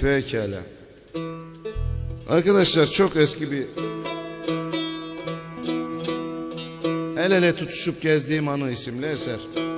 Pekala. Arkadaşlar çok eski bir El ele tutuşup gezdiğim anı isimli eser.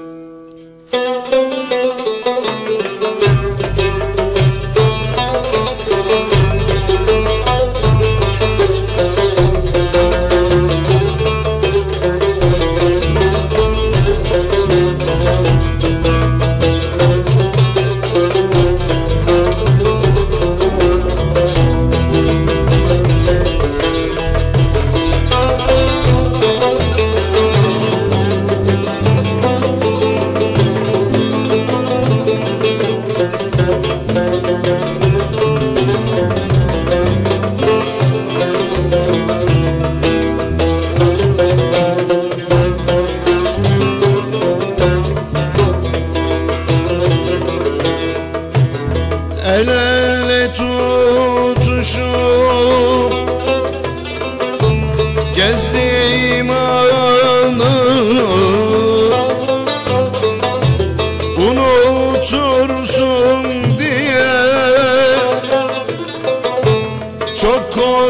El ele tutuşup gezdiğim anı unutursun diye çok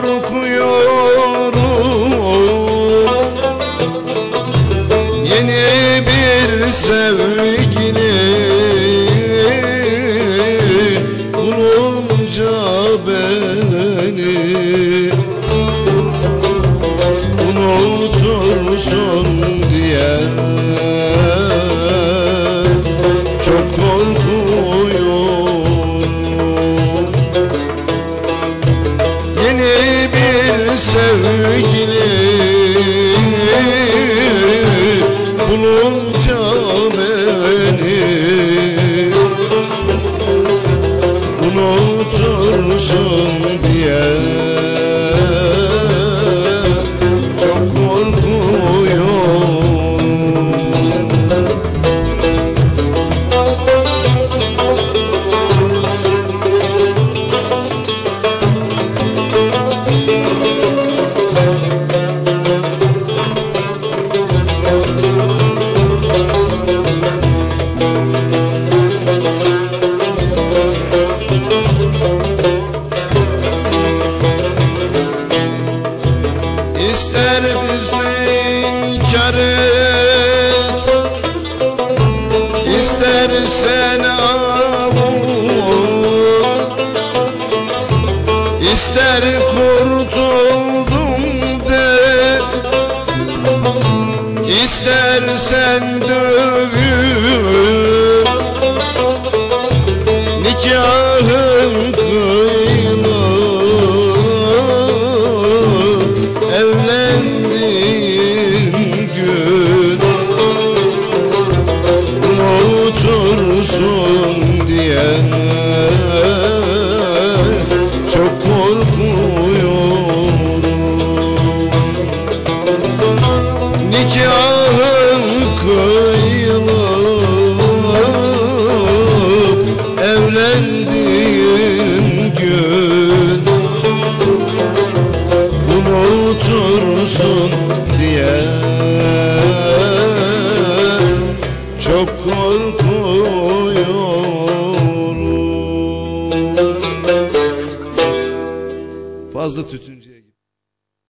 korkuyorum. Yeni bir sevgili bulunca beni unutursun diye çok korkuyorum. Yeni bir sevgili bulunca beni unutursun diye çok korkuyorum. İster inkar et, istersen avut, ister